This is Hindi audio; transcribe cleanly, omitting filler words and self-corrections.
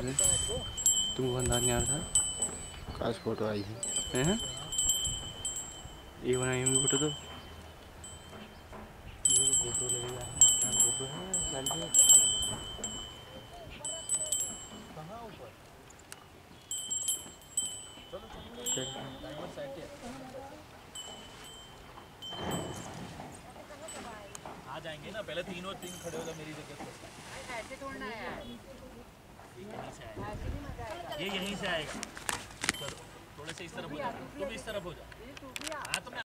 है? तुमको अंदाज नहीं आ रहा था? काश फोटो आई है। हैं? ये बनाई होंगी फोटो तो। ये तो गोप्रो लगेगा। गोप्रो है साइड पे। कहाँ ऊपर? चलो टाइमर साइड पे आ जाएंगे ना। पहले तीन खड़े हो जाओ मेरी जगह पे। ऐसे तोड़ना है यार। यहीं से आएगा। ये यहीं से आएगा। चलो थोड़े से इस तरफ हो जाओ। तुम इस तरफ हो जाओ। हाँ तुम